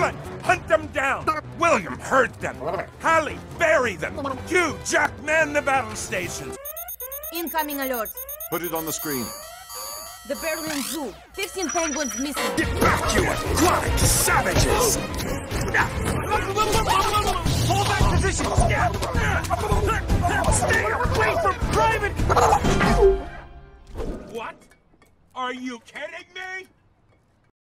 Dylan, hunt them down. William, hurt them. Hallie, bury them. Hugh, Jack, man the battle stations. Incoming alert. Put it on the screen. The Berlin Zoo. 15 penguins missing. Get back, you aquatic savages! Hold that position, Scat! Stay away from private... What? Are you kidding